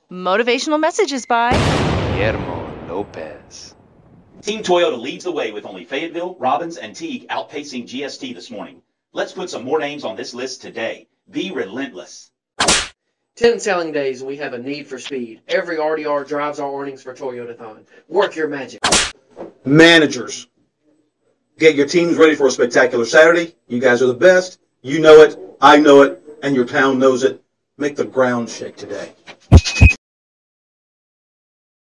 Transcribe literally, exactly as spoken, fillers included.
Motivational messages by Guillermo Lopez. Team Toyota leads the way with only Fayetteville, Robbins, and Teague outpacing G S T this morning. Let's put some more names on this list today. Be relentless. ten selling days, we have a need for speed. Every R D R drives our earnings for Toyotathon. Work your magic. Managers, get your teams ready for a spectacular Saturday. You guys are the best. You know it. I know it. And your town knows it. Make the ground shake today.